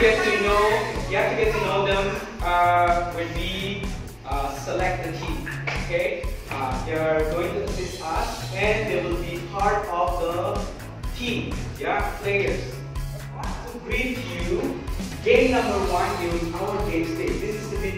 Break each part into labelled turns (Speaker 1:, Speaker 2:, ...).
Speaker 1: get to know them when we select the team. Okay, they are going to assist us, and they will be part of the team. Yeah, players. To brief you, game number 1 is our game stage. This is a bit.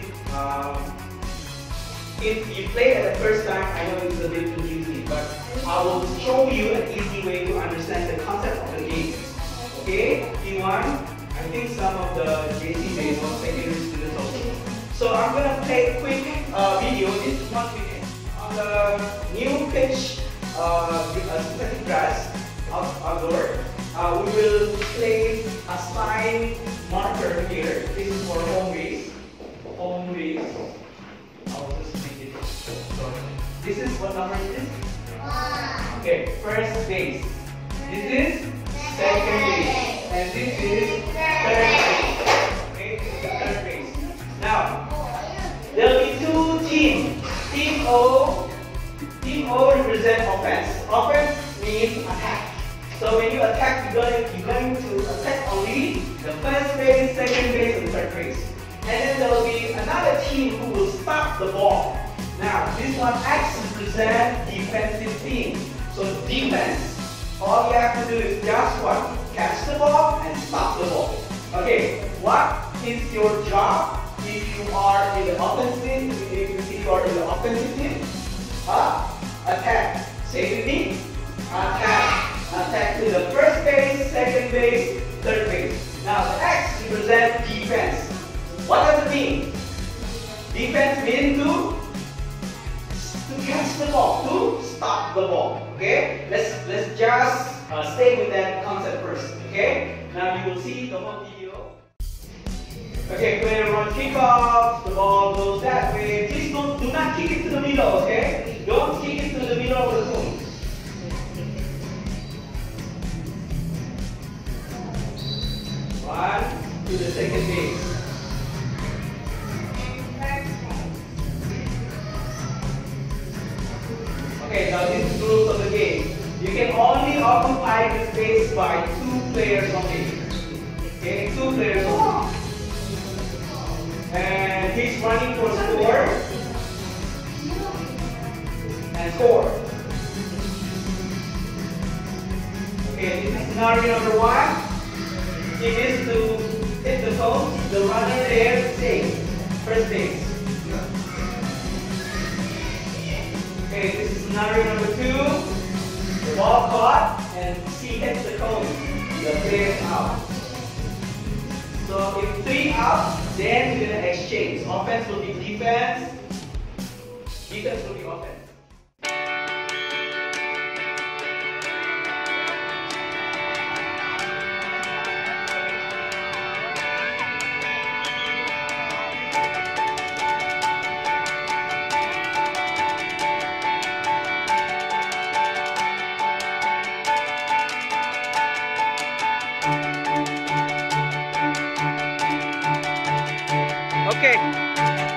Speaker 1: If you play it the first time, I know it's a bit confusing, but I will show you an easy way to understand the concept of the game. Okay, P1. I think some of the JC they know secondary students also. So I'm gonna play a quick video. This is 1 minute on the new pitch, synthetic grass outdoor. We will place a sign marker here. This is for home base. Home base. I'll just make it. So this is what number is this? Okay, first base. This is second base, and this is third base. Okay, this is the third base. Now there will be 2 teams. Team O represents offense. Offense means attack. So when you attack, you're going to attack only the first base, second base, and third base. And then there will be another team who will stop the ball. Now this one X represents defensive team. So defense. All you have to do is just what? Catch the ball and stop the ball. Okay, what is your job if you are in the offensive? If you are in the offensive team, attack. Say with me. Attack. Attack to the first base, second base, third base. Now the X represents defense. What does it mean? Defense means to catch the ball, to stop the ball. Okay, let's just stay with that concept first. Okay, now you will see the whole video. Okay, player run kickoff. The ball goes that way. Please do not kick it to the middle. Okay, don't kick it to the middle of the room. One to the second base. Okay, now this is the rules of the game. You can only occupy the space by 2 players only. Okay, 2 players only. And he's running for score. And score. Okay, this is scenario number 1. It is to hit the cone. The runner there stays. First base. Okay, this is scenario number 2. The ball caught and he hits the cone. The player is out. So if 3 out, then we're gonna exchange. Offense will be defense. Defense will be offense. Okay.